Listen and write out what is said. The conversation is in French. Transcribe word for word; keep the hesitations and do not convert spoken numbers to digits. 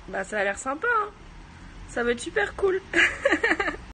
Bah ça a l'air sympa, hein. Ça va être super cool.